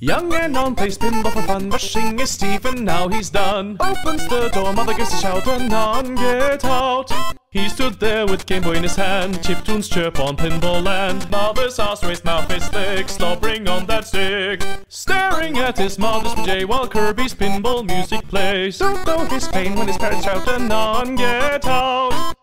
Young and on plays pinball for fun, rushing is Steve and now he's done. Opens the door, mother gives a shout and on get out. He stood there with Game Boy in his hand, chiptunes chirp on Pinball Land. Mother's ass raised mouth is thick, slobbering on that stick. Staring at his mother's PJ while Kirby's pinball music plays. Don't know his pain when his parents shout and on get out.